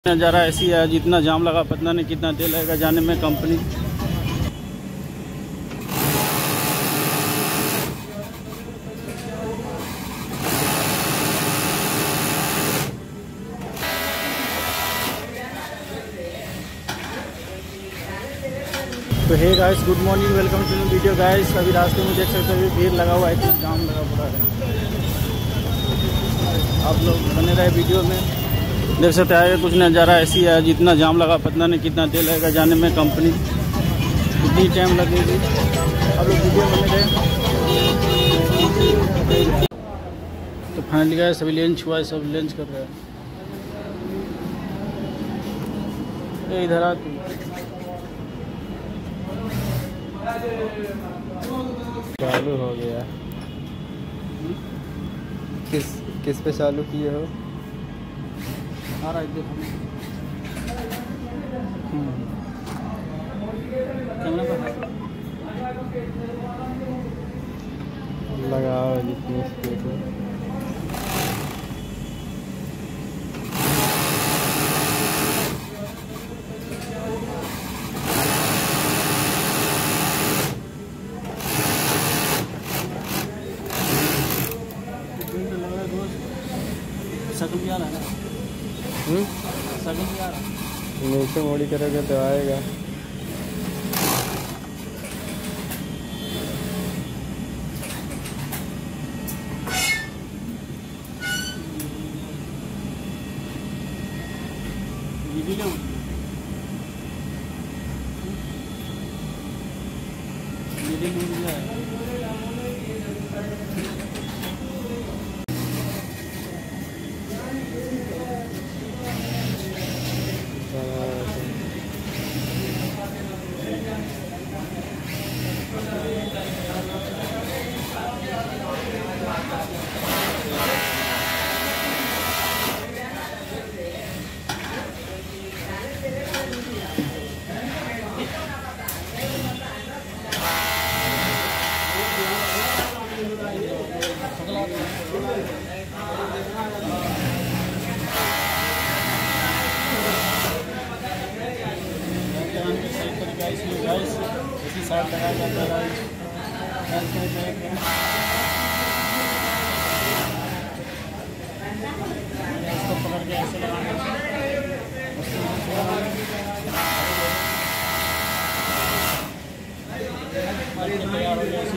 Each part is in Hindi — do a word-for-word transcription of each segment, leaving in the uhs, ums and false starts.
नज़ारा ऐसी है, जितना जाम लगा पता नहीं कितना तेल लगेगा जाने में कंपनी। तो hey guys, good morning, welcome to new video guys. अभी रास्ते में देख सकते हो भीड़ लगा हुआ है, जाम लगा पूरा है। आप लोग बने रहे वीडियो में, देख सकते हैं कुछ नज़ारा ऐसी है, जितना जाम लगा पता नहीं कितना तेल लगेगा जाने में कंपनी, कितनी टाइम लगेगी। आप लोग वीडियो बने रहे। तो फाइनली गाइस सभी लंच हुआ है, सब लंच कर रहे हैं। इधर आ चालू हो गया। किस किस पे चालू किए हो? आ रहा है, देखो कैमरा पर लगाओ जितनी स्पीड है। सकल भी आ रहा है ना, सकल भी आ रहा है। नीचे मोड़ी करोगे तो आएगा। ये भी लो, ये भी लूट गया है। इसी साइड लगाया जाता है, इसको पकड़ के ऐसे लगाना, तैयार हो गया।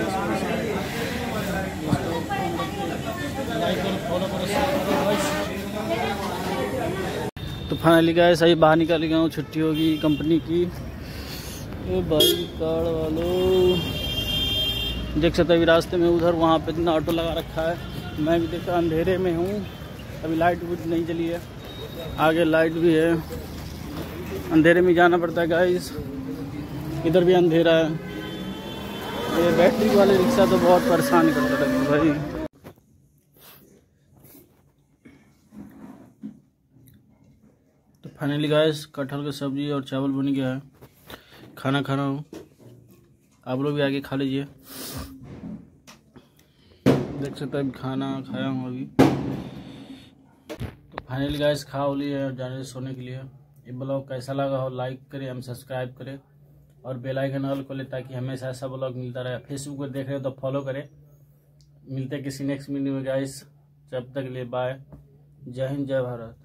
लाइक करो, फॉलो करो, शेयर करो। तो फाइनली गाइस सही बाहर निकल गया हूँ, छुट्टी होगी कंपनी की। ए भाई कार वालों, देख सकते अभी रास्ते में उधर वहाँ पे इतना ऑटो लगा रखा है। मैं भी देखा अंधेरे में हूँ, अभी लाइट भी नहीं जली है, आगे लाइट भी है, अंधेरे में जाना पड़ता है गाइस। इधर भी अंधेरा है। ये बैटरी वाले रिक्शा तो बहुत परेशान करता है भाई। तो फाइनली गाइस कटहल की सब्जी और चावल बन गया है, खाना खा रहा हूँ। आप लोग भी आके खा लीजिए। देख सकते हैं खाना खाया हूँ अभी। तो फाइनली गाइस खा हो लिए और जाने सोने के लिए। ये ब्लॉग कैसा लगा हो लाइक करें, हम सब्सक्राइब करें और बेल आइकन ऑल को ले, ताकि हमेशा ऐसा ब्लॉग मिलता रहे। फेसबुक पर देख रहे हो तो फॉलो करें। मिलते हैं किसी नेक्स्ट वीडियो में गाइस, जब तक के लिए बाय। जय हिंद, जय भारत।